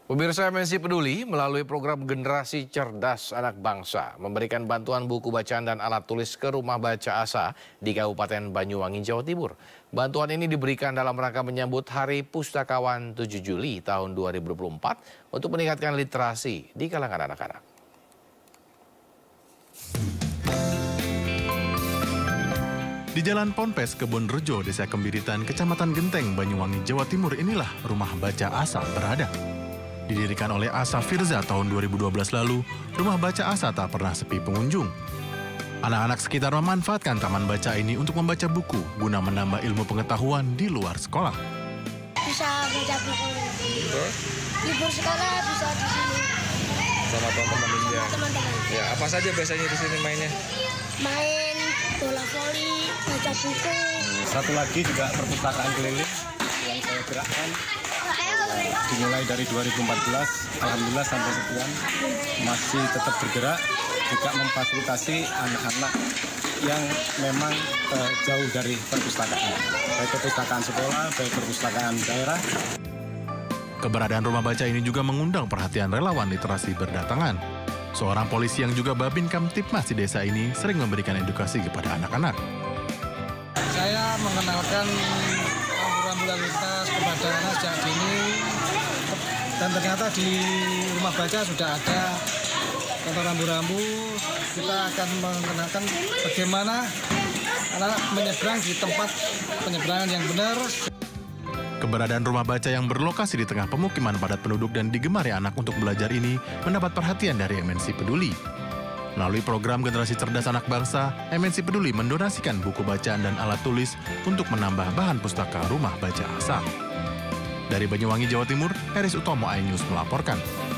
Pemirsa MNC Peduli melalui program Generasi Cerdas Anak Bangsa memberikan bantuan buku bacaan dan alat tulis ke Rumah Baca Asa di Kabupaten Banyuwangi, Jawa Timur. Bantuan ini diberikan dalam rangka menyambut Hari Pustakawan 7 Juli tahun 2024 untuk meningkatkan literasi di kalangan anak-anak. Di Jalan Ponpes, Kebon Rejo, Desa Kembiritan, Kecamatan Genteng, Banyuwangi, Jawa Timur inilah Rumah Baca Asa berada. Didirikan oleh Asa Firza tahun 2012 lalu, Rumah Baca Asa tak pernah sepi pengunjung. Anak-anak sekitar memanfaatkan taman baca ini untuk membaca buku guna menambah ilmu pengetahuan di luar sekolah. Bisa baca buku. Libur sekolah bisa di sini. Sama teman-teman ya. Teman-teman. Ya, apa saja biasanya di sini mainnya? Main bola voli, baca buku. Satu lagi juga perpustakaan keliling yang saya gerakkan. Dimulai dari 2014, alhamdulillah sampai sekian masih tetap bergerak, juga memfasilitasi anak-anak yang memang jauh dari perpustakaan, baik perpustakaan sekolah, baik perpustakaan daerah. Keberadaan rumah baca ini juga mengundang perhatian relawan literasi berdatangan. Seorang polisi yang juga Babin Kamtipmas di desa ini sering memberikan edukasi kepada anak-anak. Saya mengenalkan rambu-rambu lalu lintas kepada anak sejak dini. Dan ternyata di rumah baca sudah ada contoh rambu-rambu. Kita akan mengenalkan bagaimana anak-anak menyeberang di tempat penyeberangan yang benar. Keberadaan rumah baca yang berlokasi di tengah pemukiman padat penduduk dan digemari anak untuk belajar ini mendapat perhatian dari MNC Peduli. Melalui program Generasi Cerdas Anak Bangsa, MNC Peduli mendonasikan buku bacaan dan alat tulis untuk menambah bahan pustaka Rumah Baca Asa. Dari Banyuwangi, Jawa Timur, Heris Utomo, iNews melaporkan.